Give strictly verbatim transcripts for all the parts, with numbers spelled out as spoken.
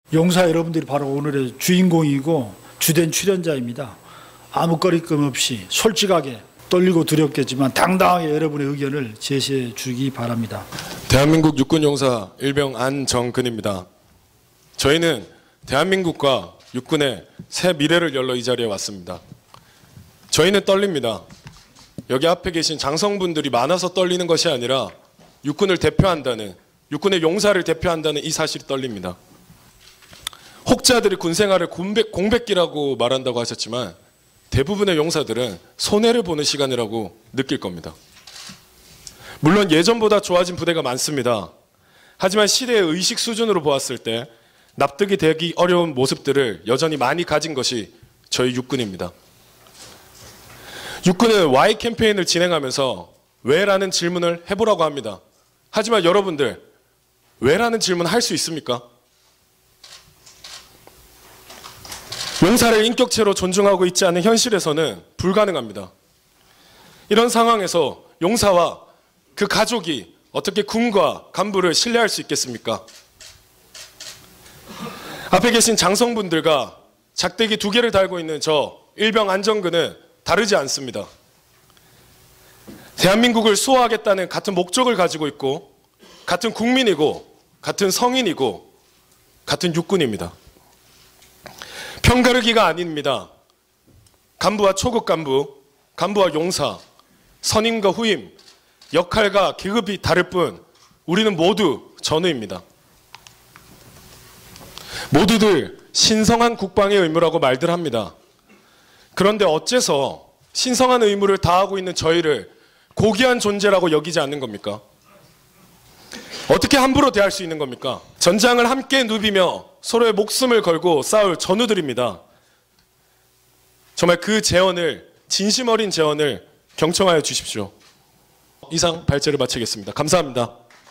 용사 여러분들이 바로 오늘의 주인공이고 주된 출연자입니다. 아무 거리낌 없이 솔직하게 떨리고 두렵겠지만 당당하게 여러분의 의견을 제시해 주기 바랍니다. 대한민국 육군용사 일병 안정근입니다. 저희는 대한민국과 육군의 새 미래를 열러 이 자리에 왔습니다. 저희는 떨립니다. 여기 앞에 계신 장성분들이 많아서 떨리는 것이 아니라 육군을 대표한다는, 육군의 용사를 대표한다는 이 사실이 떨립니다. 혹자들이 군생활을 공백, 공백기라고 말한다고 하셨지만 대부분의 용사들은 손해를 보는 시간이라고 느낄 겁니다. 물론 예전보다 좋아진 부대가 많습니다. 하지만 시대의 의식 수준으로 보았을 때 납득이 되기 어려운 모습들을 여전히 많이 가진 것이 저희 육군입니다. 육군은 와이 캠페인을 진행하면서 왜라는 질문을 해보라고 합니다. 하지만 여러분들, 왜라는 질문 할 수 있습니까? 용사를 인격체로 존중하고 있지 않은 현실에서는 불가능합니다. 이런 상황에서 용사와 그 가족이 어떻게 군과 간부를 신뢰할 수 있겠습니까? 앞에 계신 장성분들과 작대기 두 개를 달고 있는 저 일병 안정근은 다르지 않습니다. 대한민국을 수호하겠다는 같은 목적을 가지고 있고 같은 국민이고 같은 성인이고 같은 육군입니다. 편가르기가 아닙니다. 간부와 초급 간부, 간부와 용사, 선임과 후임, 역할과 계급이 다를 뿐 우리는 모두 전우입니다. 모두들 신성한 국방의 의무라고 말들 합니다. 그런데 어째서 신성한 의무를 다하고 있는 저희를 고귀한 존재라고 여기지 않는 겁니까? 어떻게 함부로 대할 수 있는 겁니까? 전장을 함께 누비며 서로의 목숨을 걸고 싸울 전우들입니다. 정말 그 재언을, 진심 어린 재언을 경청하여 주십시오. 이상 발제를 마치겠습니다. 감사합니다.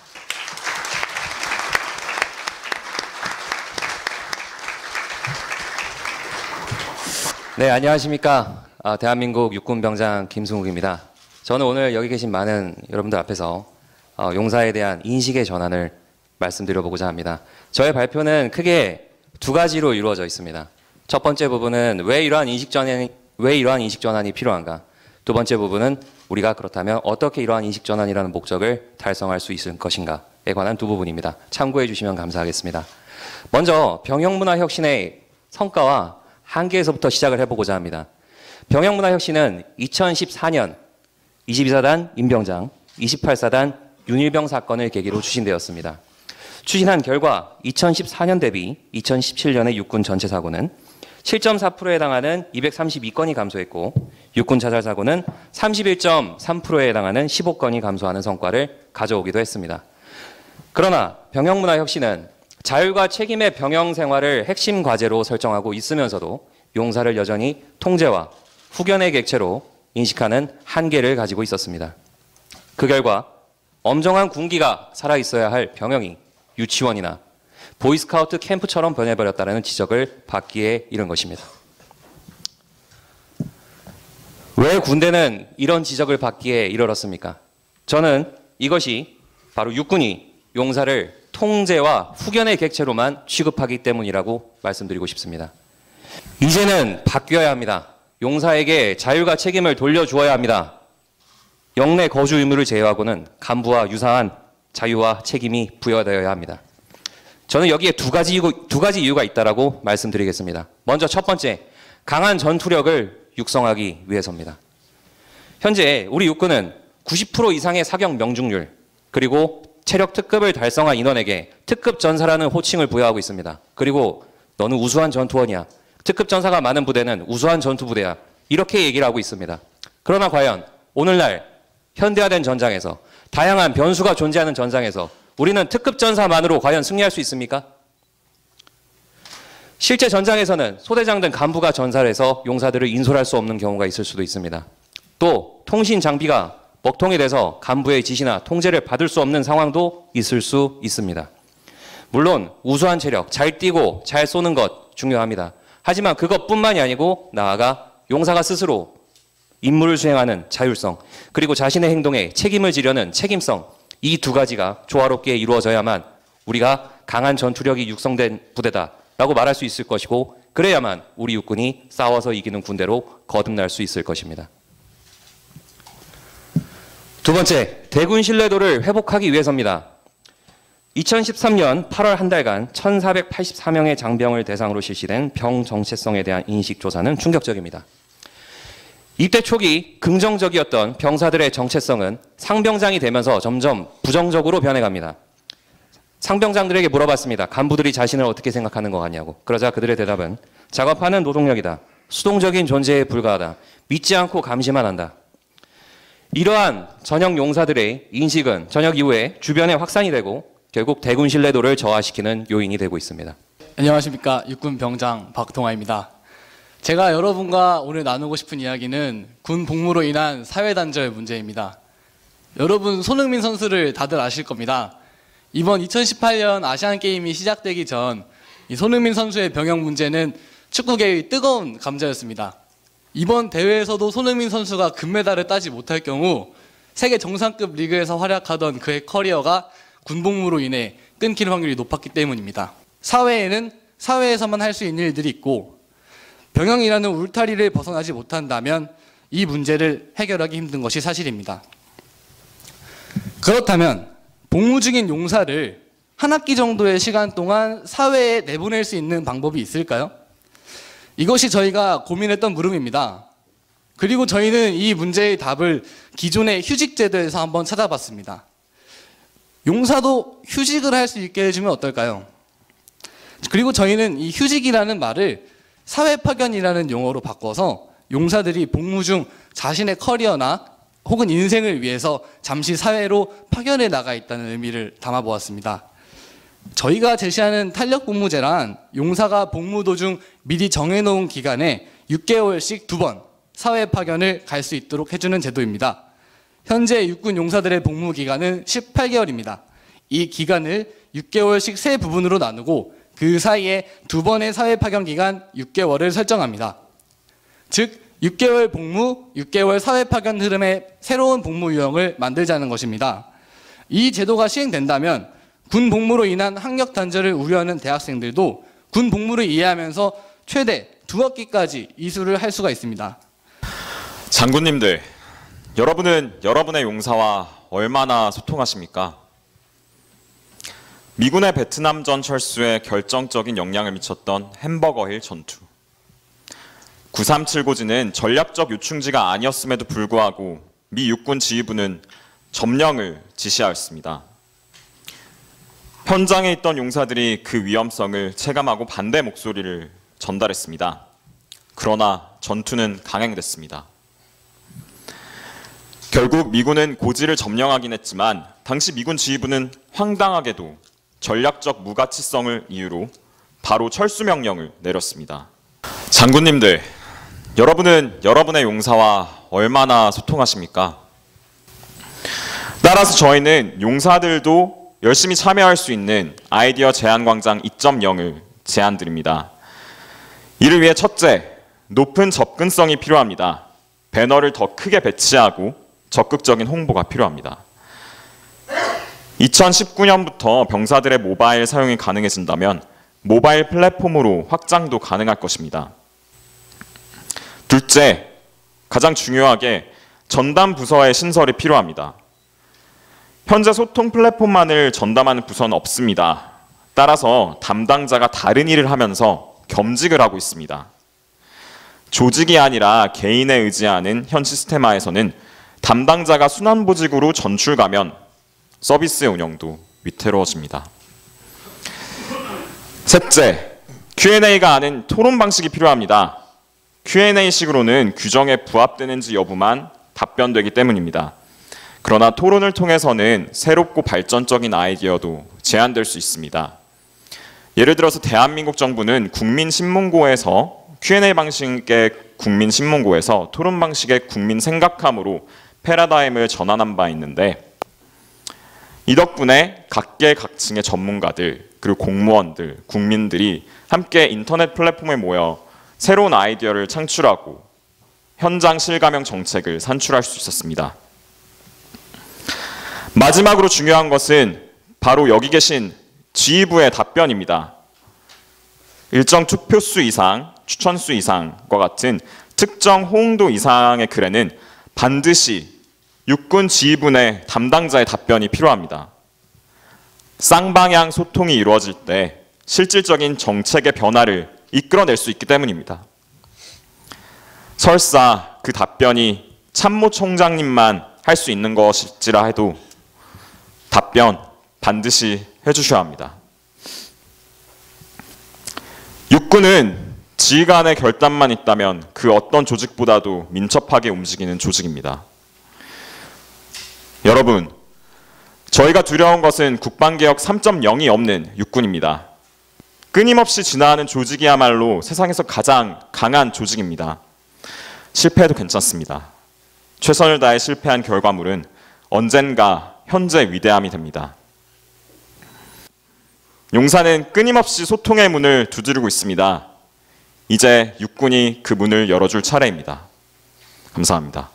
네, 안녕하십니까. 아, 대한민국 육군병장 김승욱입니다. 저는 오늘 여기 계신 많은 여러분들 앞에서 어, 용사에 대한 인식의 전환을 말씀드려보고자 합니다. 저의 발표는 크게 두 가지로 이루어져 있습니다. 첫 번째 부분은 왜 이러한 인식 전환이, 왜 이러한 인식 전환이 필요한가? 두 번째 부분은 우리가 그렇다면 어떻게 이러한 인식 전환이라는 목적을 달성할 수 있을 것인가에 관한 두 부분입니다. 참고해 주시면 감사하겠습니다. 먼저 병영문화혁신의 성과와 한계에서부터 시작을 해보고자 합니다. 병영문화혁신은 이천십사 년 이십이 사단 임병장, 이십팔 사단 윤일병 사건을 계기로 추진되었습니다. 추진한 결과 이천십사 년 대비 이천십칠 년의 육군 전체 사고는 칠 점 사 퍼센트에 해당하는 이백삼십이 건이 감소했고 육군 자살 사고는 삼십일 점 삼 퍼센트에 해당하는 십오 건이 감소하는 성과를 가져오기도 했습니다. 그러나 병영문화혁신은 자율과 책임의 병영 생활을 핵심 과제로 설정하고 있으면서도 용사를 여전히 통제와 후견의 객체로 인식하는 한계를 가지고 있었습니다. 그 결과 엄정한 군기가 살아있어야 할 병영이 유치원이나 보이스카우트 캠프처럼 변해버렸다는 지적을 받기에 이른 것입니다. 왜 군대는 이런 지적을 받기에 이르렀습니까? 저는 이것이 바로 육군이 용사를 통제와 후견의 객체로만 취급하기 때문이라고 말씀드리고 싶습니다. 이제는 바뀌어야 합니다. 용사에게 자율과 책임을 돌려주어야 합니다. 영내 거주 의무를 제외하고는 간부와 유사한 자유와 책임이 부여되어야 합니다. 저는 여기에 두 가지, 두 가지 이유가 있다고 말씀드리겠습니다. 먼저 첫 번째, 강한 전투력을 육성하기 위해서입니다. 현재 우리 육군은 구십 퍼센트 이상의 사격 명중률, 그리고 체력 특급을 달성한 인원에게 특급 전사라는 호칭을 부여하고 있습니다. 그리고 너는 우수한 전투원이야. 특급 전사가 많은 부대는 우수한 전투부대야. 이렇게 얘기를 하고 있습니다. 그러나 과연 오늘날 현대화된 전장에서, 다양한 변수가 존재하는 전장에서 우리는 특급 전사만으로 과연 승리할 수 있습니까? 실제 전장에서는 소대장 등 간부가 전사를 해서 용사들을 인솔할 수 없는 경우가 있을 수도 있습니다. 또 통신 장비가 먹통이 돼서 간부의 지시나 통제를 받을 수 없는 상황도 있을 수 있습니다. 물론 우수한 체력, 잘 뛰고 잘 쏘는 것 중요합니다. 하지만 그것뿐만이 아니고 나아가 용사가 스스로 임무를 수행하는 자율성, 그리고 자신의 행동에 책임을 지려는 책임성, 이 두 가지가 조화롭게 이루어져야만 우리가 강한 전투력이 육성된 부대다, 라고 말할 수 있을 것이고 그래야만 우리 육군이 싸워서 이기는 군대로 거듭날 수 있을 것입니다. 두 번째, 대군 신뢰도를 회복하기 위해서입니다. 이천십삼 년 팔월 한 달간 천사백팔십사 명의 장병을 대상으로 실시된 병 정체성에 대한 인식 조사는 충격적입니다. 입대 초기 긍정적이었던 병사들의 정체성은 상병장이 되면서 점점 부정적으로 변해갑니다. 상병장들에게 물어봤습니다. 간부들이 자신을 어떻게 생각하는 것 같냐고. 그러자 그들의 대답은 작업하는 노동력이다. 수동적인 존재에 불과하다. 믿지 않고 감시만 한다. 이러한 전역 용사들의 인식은 전역 이후에 주변에 확산이 되고 결국 대군 신뢰도를 저하시키는 요인이 되고 있습니다. 안녕하십니까. 육군 병장 박동아입니다. 제가 여러분과 오늘 나누고 싶은 이야기는 군 복무로 인한 사회단절 문제입니다. 여러분 손흥민 선수를 다들 아실 겁니다. 이번 이천십팔 년 아시안게임이 시작되기 전 이 손흥민 선수의 병역 문제는 축구계의 뜨거운 감자였습니다. 이번 대회에서도 손흥민 선수가 금메달을 따지 못할 경우 세계 정상급 리그에서 활약하던 그의 커리어가 군복무로 인해 끊길 확률이 높았기 때문입니다. 사회에는 사회에서만 할 수 있는 일들이 있고 병역이라는 울타리를 벗어나지 못한다면 이 문제를 해결하기 힘든 것이 사실입니다. 그렇다면 복무 중인 용사를 한 학기 정도의 시간 동안 사회에 내보낼 수 있는 방법이 있을까요? 이것이 저희가 고민했던 물음입니다. 그리고 저희는 이 문제의 답을 기존의 휴직제도에서 한번 찾아봤습니다. 용사도 휴직을 할 수 있게 해주면 어떨까요? 그리고 저희는 이 휴직이라는 말을 사회파견이라는 용어로 바꿔서 용사들이 복무 중 자신의 커리어나 혹은 인생을 위해서 잠시 사회로 파견해 나가 있다는 의미를 담아보았습니다. 저희가 제시하는 탄력복무제란 용사가 복무 도중 미리 정해놓은 기간에 육 개월씩 두 번 사회 파견을 갈 수 있도록 해주는 제도입니다. 현재 육군 용사들의 복무 기간은 십팔 개월입니다. 이 기간을 육 개월씩 세 부분으로 나누고 그 사이에 두 번의 사회 파견 기간 육 개월을 설정합니다. 즉 육 개월 복무, 육 개월 사회 파견 흐름의 새로운 복무 유형을 만들자는 것입니다. 이 제도가 시행된다면 군 복무로 인한 학력 단절을 우려하는 대학생들도 군 복무를 이해하면서 최대 두 학기까지 이수를 할 수가 있습니다. 장군님들, 여러분은 여러분의 용사와 얼마나 소통하십니까? 미군의 베트남전 철수에 결정적인 영향을 미쳤던 햄버거힐 전투. 구삼칠고지는 전략적 요충지가 아니었음에도 불구하고 미 육군 지휘부는 점령을 지시하였습니다. 현장에 있던 용사들이 그 위험성을 체감하고 반대 목소리를 전달했습니다. 그러나 전투는 강행됐습니다. 결국 미군은 고지를 점령하긴 했지만 당시 미군 지휘부는 황당하게도 전략적 무가치성을 이유로 바로 철수 명령을 내렸습니다. 장군님들, 여러분은 여러분의 용사와 얼마나 소통하십니까? 따라서 저희는 용사들도 열심히 참여할 수 있는 아이디어 제안광장 이 점 영을 제안드립니다. 이를 위해 첫째, 높은 접근성이 필요합니다. 배너를 더 크게 배치하고 적극적인 홍보가 필요합니다. 이천십구 년부터 병사들의 모바일 사용이 가능해진다면 모바일 플랫폼으로 확장도 가능할 것입니다. 둘째, 가장 중요하게 전담 부서의 신설이 필요합니다. 현재 소통 플랫폼만을 전담하는 부서는 없습니다. 따라서 담당자가 다른 일을 하면서 겸직을 하고 있습니다. 조직이 아니라 개인에 의지하는 현 시스템화에서는 담당자가 순환보직으로 전출 가면 서비스의 운영도 위태로워집니다. 셋째, 큐 앤 에이가 아닌 토론 방식이 필요합니다. 큐 앤 에이식으로는 규정에 부합되는지 여부만 답변되기 때문입니다. 그러나 토론을 통해서는 새롭고 발전적인 아이디어도 제안될 수 있습니다. 예를 들어서 대한민국 정부는 국민신문고에서 큐 앤 에이 방식의 국민신문고에서 토론 방식의 국민생각함으로 패러다임을 전환한 바 있는데 이 덕분에 각계각층의 전문가들 그리고 공무원들, 국민들이 함께 인터넷 플랫폼에 모여 새로운 아이디어를 창출하고 현장 실감형 정책을 산출할 수 있었습니다. 마지막으로 중요한 것은 바로 여기 계신 지휘부의 답변입니다. 일정 투표수 이상, 추천수 이상과 같은 특정 호응도 이상의 글에는 반드시 육군 지휘분의 담당자의 답변이 필요합니다. 쌍방향 소통이 이루어질 때 실질적인 정책의 변화를 이끌어낼 수 있기 때문입니다. 설사 그 답변이 참모총장님만 할 수 있는 것일지라 해도 답변 반드시 해주셔야 합니다. 육군은 지휘관의 결단만 있다면 그 어떤 조직보다도 민첩하게 움직이는 조직입니다. 여러분, 저희가 두려운 것은 국방개혁 삼 점 영이 없는 육군입니다. 끊임없이 진화하는 조직이야말로 세상에서 가장 강한 조직입니다. 실패해도 괜찮습니다. 최선을 다해 실패한 결과물은 언젠가 현재 위대함이 됩니다. 용사는 끊임없이 소통의 문을 두드리고 있습니다. 이제 육군이 그 문을 열어줄 차례입니다. 감사합니다.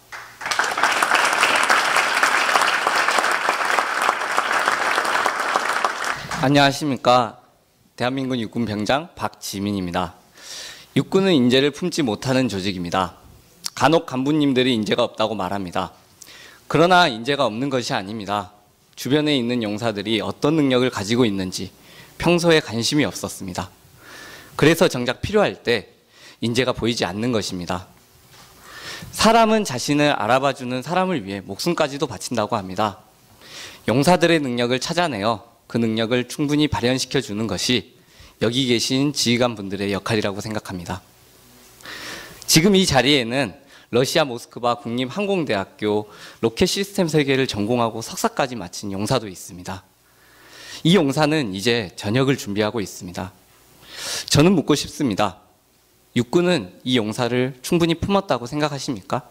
안녕하십니까. 대한민국 육군 병장 박지민입니다. 육군은 인재를 품지 못하는 조직입니다. 간혹 간부님들이 인재가 없다고 말합니다. 그러나 인재가 없는 것이 아닙니다. 주변에 있는 용사들이 어떤 능력을 가지고 있는지 평소에 관심이 없었습니다. 그래서 정작 필요할 때 인재가 보이지 않는 것입니다. 사람은 자신을 알아봐주는 사람을 위해 목숨까지도 바친다고 합니다. 용사들의 능력을 찾아내어 그 능력을 충분히 발현시켜주는 것이 여기 계신 지휘관 분들의 역할이라고 생각합니다. 지금 이 자리에는 러시아 모스크바 국립항공대학교 로켓 시스템 설계를 전공하고 석사까지 마친 용사도 있습니다. 이 용사는 이제 전역을 준비하고 있습니다. 저는 묻고 싶습니다. 육군은 이 용사를 충분히 품었다고 생각하십니까?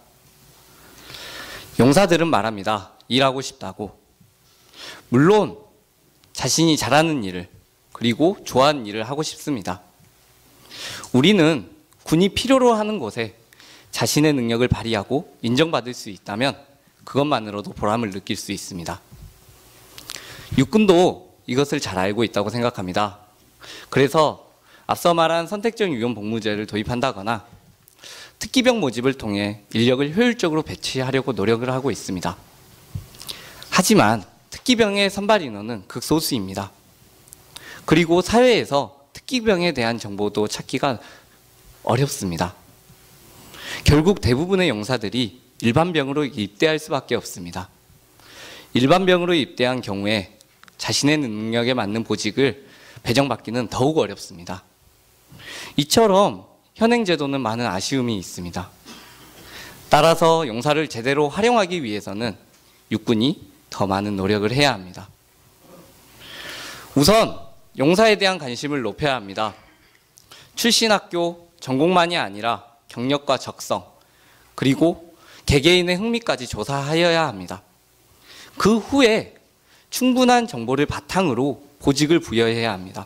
용사들은 말합니다. 일하고 싶다고. 물론 자신이 잘하는 일을 그리고 좋아하는 일을 하고 싶습니다. 우리는 군이 필요로 하는 곳에 자신의 능력을 발휘하고 인정받을 수 있다면 그것만으로도 보람을 느낄 수 있습니다. 육군도 이것을 잘 알고 있다고 생각합니다. 그래서 앞서 말한 선택적 유연 복무제를 도입한다거나 특기병 모집을 통해 인력을 효율적으로 배치하려고 노력을 하고 있습니다. 하지만 특기병의 선발 인원은 극소수입니다. 그리고 사회에서 특기병에 대한 정보도 찾기가 어렵습니다. 결국 대부분의 용사들이 일반병으로 입대할 수밖에 없습니다. 일반병으로 입대한 경우에 자신의 능력에 맞는 보직을 배정받기는 더욱 어렵습니다. 이처럼 현행 제도는 많은 아쉬움이 있습니다. 따라서 용사를 제대로 활용하기 위해서는 육군이 더 많은 노력을 해야 합니다. 우선 용사에 대한 관심을 높여야 합니다. 출신 학교, 전공만이 아니라 경력과 적성, 그리고 개개인의 흥미까지 조사하여야 합니다. 그 후에 충분한 정보를 바탕으로 보직을 부여해야 합니다.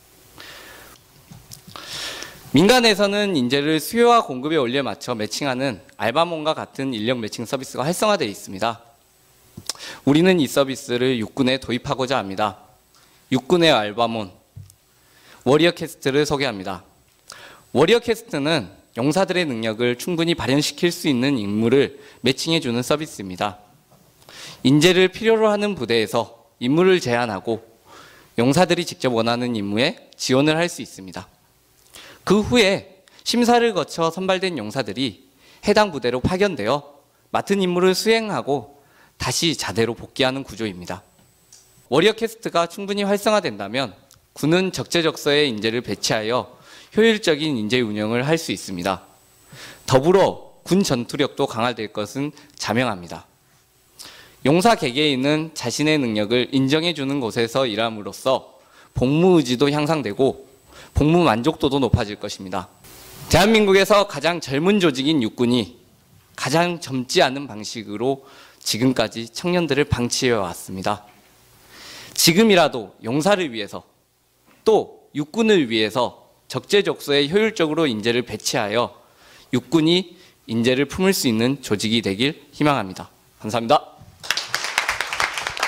민간에서는 인재를 수요와 공급의 원리에 맞춰 매칭하는 알바몬과 같은 인력 매칭 서비스가 활성화되어 있습니다. 우리는 이 서비스를 육군에 도입하고자 합니다. 육군의 알바몬, 워리어 캐스트를 소개합니다. 워리어 캐스트는 용사들의 능력을 충분히 발현시킬 수 있는 인물을 매칭해주는 서비스입니다. 인재를 필요로 하는 부대에서 임무를 제안하고 용사들이 직접 원하는 임무에 지원을 할 수 있습니다. 그 후에 심사를 거쳐 선발된 용사들이 해당 부대로 파견되어 맡은 임무를 수행하고 다시 자대로 복귀하는 구조입니다. 워리어 캐스트가 충분히 활성화된다면 군은 적재적소에 인재를 배치하여 효율적인 인재 운영을 할 수 있습니다. 더불어 군 전투력도 강화될 것은 자명합니다. 용사 개개인은 자신의 능력을 인정해주는 곳에서 일함으로써 복무 의지도 향상되고 복무 만족도도 높아질 것입니다. 대한민국에서 가장 젊은 조직인 육군이 가장 젊지 않은 방식으로 지금까지 청년들을 방치해 왔습니다. 지금이라도 용사를 위해서 또 육군을 위해서 적재적소에 효율적으로 인재를 배치하여 육군이 인재를 품을 수 있는 조직이 되길 희망합니다. 감사합니다.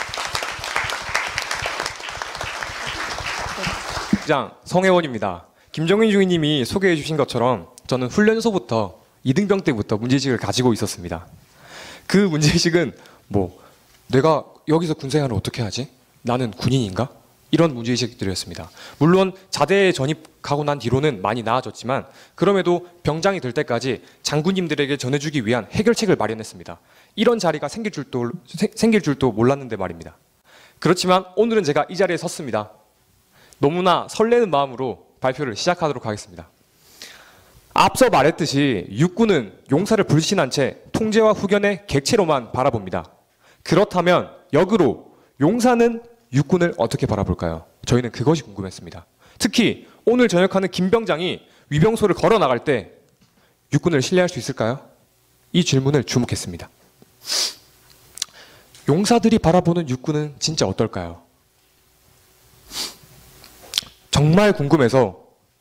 장 성혜원입니다. 김정인 중위님이 소개해 주신 것처럼 저는 훈련소부터 이등병 때부터 문제의식을 가지고 있었습니다. 그 문제의식은 뭐 내가 여기서 군생활을 어떻게 하지? 나는 군인인가? 이런 문제의식들이었습니다. 물론 자대에 전입하고 난 뒤로는 많이 나아졌지만 그럼에도 병장이 될 때까지 장군님들에게 전해주기 위한 해결책을 마련했습니다. 이런 자리가 생길 줄도, 생길 줄도 몰랐는데 말입니다. 그렇지만 오늘은 제가 이 자리에 섰습니다. 너무나 설레는 마음으로 발표를 시작하도록 하겠습니다. 앞서 말했듯이 육군은 용사를 불신한 채 통제와 후견의 객체로만 바라봅니다. 그렇다면 역으로 용사는 육군을 어떻게 바라볼까요? 저희는 그것이 궁금했습니다. 특히 오늘 전역하는 김병장이 위병소를 걸어 나갈 때 육군을 신뢰할 수 있을까요? 이 질문을 주목했습니다. 용사들이 바라보는 육군은 진짜 어떨까요? 정말 궁금해서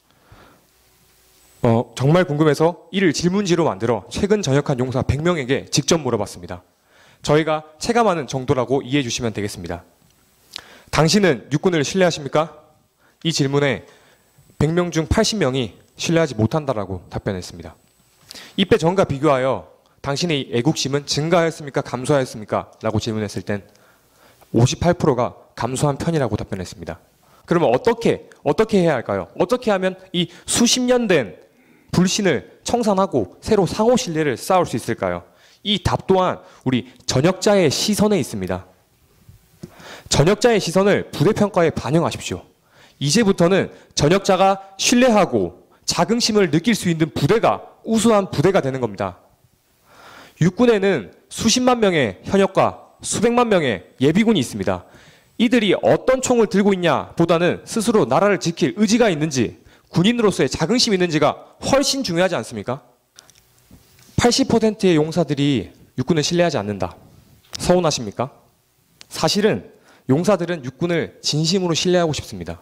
어, 정말 궁금해서 이를 질문지로 만들어 최근 전역한 용사 백 명에게 직접 물어봤습니다. 저희가 체감하는 정도라고 이해해 주시면 되겠습니다. 당신은 육군을 신뢰하십니까? 이 질문에 백 명 중 팔십 명이 신뢰하지 못한다라고 답변했습니다. 입대 전과 비교하여 당신의 애국심은 증가하였습니까? 감소하였습니까? 라고 질문했을 땐 오십팔 퍼센트가 감소한 편이라고 답변했습니다. 그러면 어떻게, 어떻게 해야 할까요? 어떻게 하면 이 수십 년 된 불신을 청산하고 새로 상호 신뢰를 쌓을 수 있을까요? 이 답 또한 우리 전역자의 시선에 있습니다. 전역자의 시선을 부대평가에 반영하십시오. 이제부터는 전역자가 신뢰하고 자긍심을 느낄 수 있는 부대가 우수한 부대가 되는 겁니다. 육군에는 수십만 명의 현역과 수백만 명의 예비군이 있습니다. 이들이 어떤 총을 들고 있냐 보다는 스스로 나라를 지킬 의지가 있는지 군인으로서의 자긍심이 있는지가 훨씬 중요하지 않습니까? 팔십 퍼센트의 용사들이 육군을 신뢰하지 않는다. 서운하십니까? 사실은 용사들은 육군을 진심으로 신뢰하고 싶습니다.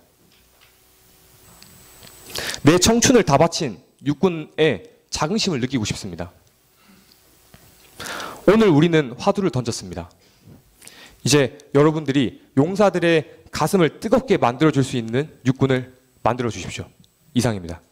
내 청춘을 다 바친 육군의 자긍심을 느끼고 싶습니다. 오늘 우리는 화두를 던졌습니다. 이제 여러분들이 용사들의 가슴을 뜨겁게 만들어줄 수 있는 육군을 만들어 주십시오. 이상입니다.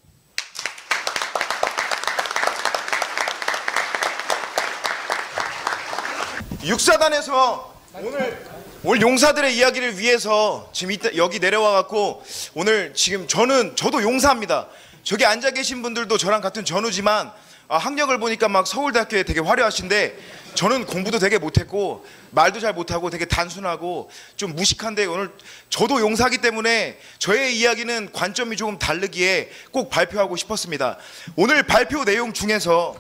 육사단에서 오늘 오늘 용사들의 이야기를 위해서 지금 이따 여기 내려와 갖고 오늘 지금 저는 저도 용사입니다. 저기 앉아 계신 분들도 저랑 같은 전우지만 아, 학력을 보니까 막 서울대학교에 되게 화려하신데 저는 공부도 되게 못했고 말도 잘 못하고 되게 단순하고 좀 무식한데 오늘 저도 용사기 때문에 저의 이야기는 관점이 조금 다르기에 꼭 발표하고 싶었습니다. 오늘 발표 내용 중에서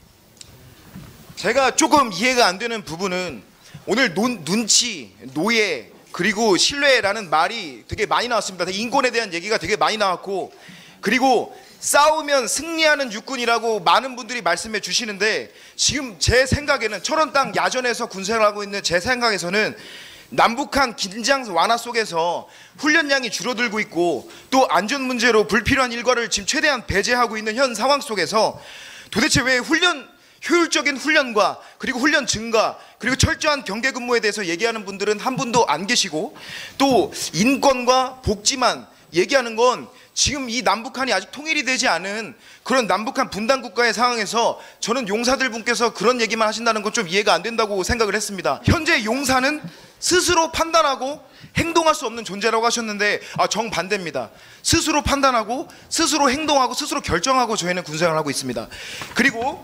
제가 조금 이해가 안 되는 부분은 오늘 눈, 눈치, 노예, 그리고 신뢰라는 말이 되게 많이 나왔습니다. 인권에 대한 얘기가 되게 많이 나왔고 그리고 싸우면 승리하는 육군이라고 많은 분들이 말씀해 주시는데 지금 제 생각에는 철원 땅 야전에서 군생을 하고 있는 제 생각에서는 남북한 긴장 완화 속에서 훈련량이 줄어들고 있고 또 안전 문제로 불필요한 일과를 지금 최대한 배제하고 있는 현 상황 속에서 도대체 왜 훈련 효율적인 훈련과 그리고 훈련 증가 그리고 철저한 경계 근무에 대해서 얘기하는 분들은 한 분도 안 계시고 또 인권과 복지만 얘기하는 건 지금 이 남북한이 아직 통일이 되지 않은 그런 남북한 분단 국가의 상황에서 저는 용사들 분께서 그런 얘기만 하신다는 건 좀 이해가 안 된다고 생각을 했습니다. 현재 용사는 스스로 판단하고 행동할 수 없는 존재라고 하셨는데 아, 정반대입니다. 스스로 판단하고 스스로 행동하고 스스로 결정하고 저희는 군생활을 하고 있습니다. 그리고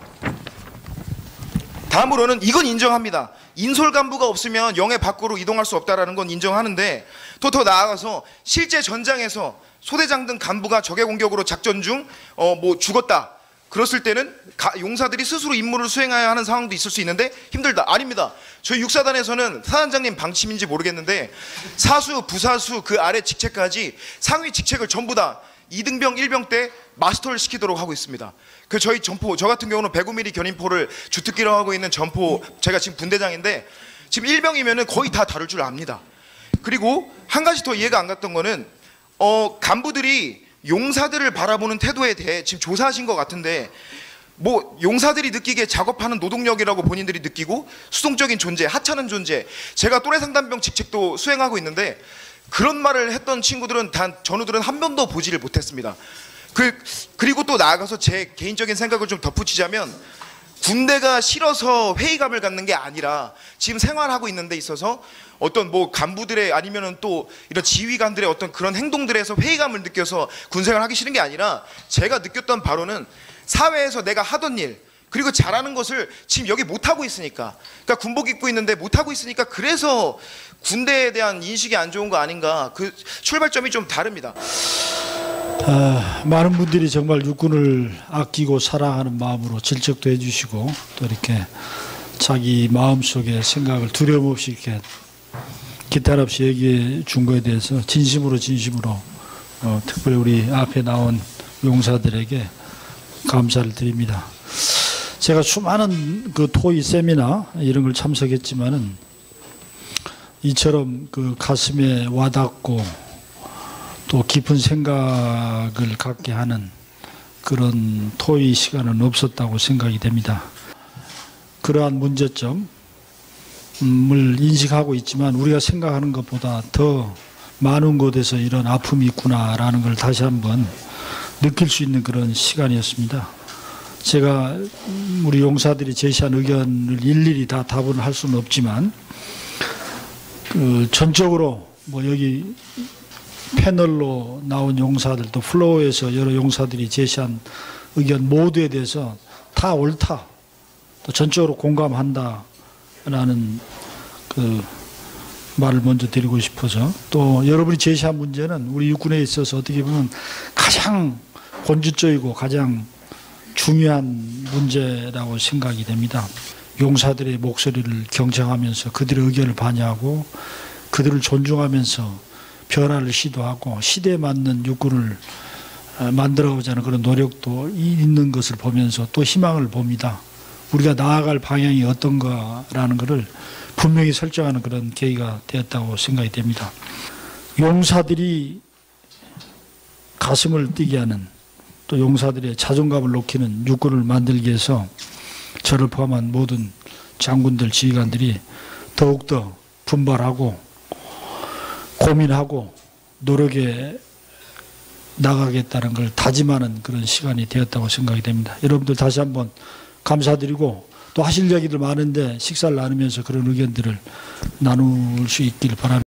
다음으로는 이건 인정합니다. 인솔 간부가 없으면 영해 밖으로 이동할 수 없다는 건 인정하는데 또 더 나아가서 실제 전장에서 소대장 등 간부가 적의 공격으로 작전 중 어 뭐 죽었다. 그랬을 때는 가, 용사들이 스스로 임무를 수행해야 하는 상황도 있을 수 있는데 힘들다. 아닙니다. 저희 육사단에서는 사단장님 방침인지 모르겠는데 사수, 부사수 그 아래 직책까지 상위 직책을 전부 다 이등병, 일병 때 마스터를 시키도록 하고 있습니다. 그 저희 전포, 저 같은 경우는 백오 밀리미터 견인포를 주특기로 하고 있는 전포, 제가 지금 분대장인데 지금 일병이면은 거의 다 다룰 줄 압니다. 그리고 한 가지 더 이해가 안 갔던 거는 어, 간부들이 용사들을 바라보는 태도에 대해 지금 조사하신 것 같은데 뭐 용사들이 느끼기에 작업하는 노동력이라고 본인들이 느끼고 수동적인 존재, 하찮은 존재, 제가 또래 상담병 직책도 수행하고 있는데 그런 말을 했던 친구들은 단 전우들은 한 번도 보지를 못했습니다. 그 그리고 또 나아가서 제 개인적인 생각을 좀 덧붙이자면 군대가 싫어서 회의감을 갖는 게 아니라 지금 생활하고 있는 데 있어서 어떤 뭐 간부들의 아니면은 또 이런 지휘관들의 어떤 그런 행동들에서 회의감을 느껴서 군생활 하기 싫은 게 아니라 제가 느꼈던 바로는 사회에서 내가 하던 일 그리고 잘하는 것을 지금 여기 못하고 있으니까, 그러니까 군복 입고 있는데 못하고 있으니까 그래서 군대에 대한 인식이 안 좋은 거 아닌가, 그 출발점이 좀 다릅니다. 아, 많은 분들이 정말 육군을 아끼고 사랑하는 마음으로 질책도 해주시고 또 이렇게 자기 마음속에 생각을 두려움 없이 이렇게 기탄 없이 얘기해 준 거에 대해서 진심으로 진심으로 어, 특별히 우리 앞에 나온 용사들에게 감사를 드립니다. 제가 수많은 그 토의 세미나 이런 걸 참석했지만은 이처럼 그 가슴에 와닿고 또 깊은 생각을 갖게 하는 그런 토의 시간은 없었다고 생각이 됩니다. 그러한 문제점을 인식하고 있지만 우리가 생각하는 것보다 더 많은 곳에서 이런 아픔이 있구나라는 걸 다시 한번 느낄 수 있는 그런 시간이었습니다. 제가 우리 용사들이 제시한 의견을 일일이 다 답을 할 수는 없지만 그 전적으로 뭐 여기 패널로 나온 용사들도 플로어에서 여러 용사들이 제시한 의견 모두에 대해서 다 옳다, 또 전적으로 공감한다라는 그 말을 먼저 드리고 싶어서, 또 여러분이 제시한 문제는 우리 육군에 있어서 어떻게 보면 가장 본질적이고 가장 중요한 문제라고 생각이 됩니다. 용사들의 목소리를 경청하면서 그들의 의견을 반영하고 그들을 존중하면서 변화를 시도하고 시대에 맞는 육군을 만들어가고자 하는 그런 노력도 있는 것을 보면서 또 희망을 봅니다. 우리가 나아갈 방향이 어떤가라는 것을 분명히 설정하는 그런 계기가 되었다고 생각이 됩니다. 용사들이 가슴을 뛰게 하는, 또 용사들의 자존감을 높이는 육군을 만들기 위해서 저를 포함한 모든 장군들, 지휘관들이 더욱더 분발하고 고민하고 노력에 나가겠다는 걸 다짐하는 그런 시간이 되었다고 생각이 됩니다. 여러분들 다시 한번 감사드리고, 또 하실 얘기들 많은데 식사를 나누면서 그런 의견들을 나눌 수 있기를 바랍니다.